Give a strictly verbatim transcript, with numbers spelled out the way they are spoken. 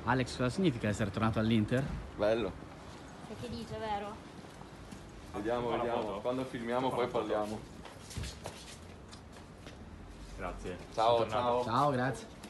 Alex, cosa significa essere tornato all'Inter? Bello. Sai che dice, vero? Vediamo, vediamo. Quando filmiamo poi parliamo. Grazie. Ciao, ciao. Ciao, grazie.